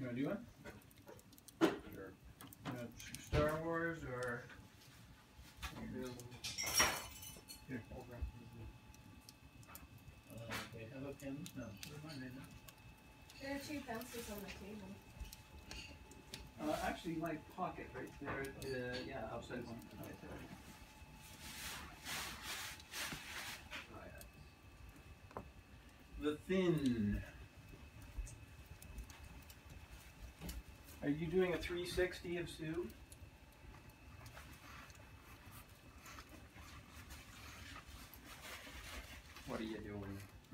want to do one? Sure. Star Wars or... Here. Okay, have a pen? No, where's mine right now? There are 2 pencils on the table. Actually, my pocket right there. Yeah, outside one. Right there. The Thin. Are you doing a 360 of Sue? What are you doing?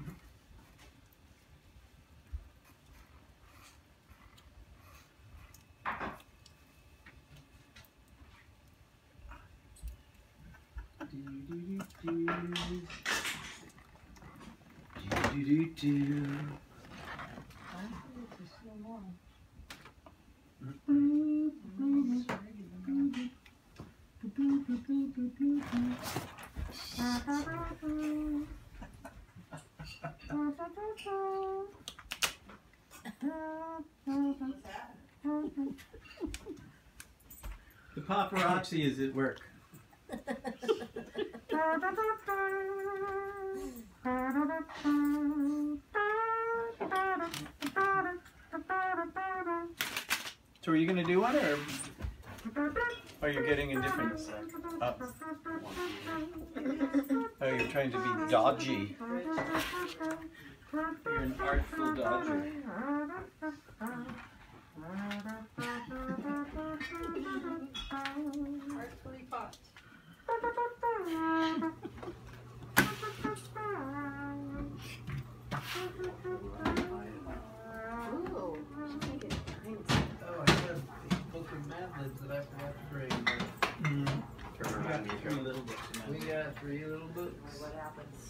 The paparazzi is at work. So are you going to do one, or are you getting a different? Oh, you're trying to be dodgy. You're an artful dodger. Artfully caught. Ooh, she's making dimes. Oh, I have a book of Mad Libs that I forgot to bring. We got 3 little books. We got 3 little books. What happens?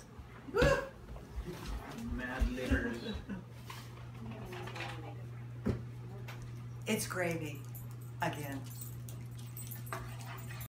Mad Libbers. It's gravy again.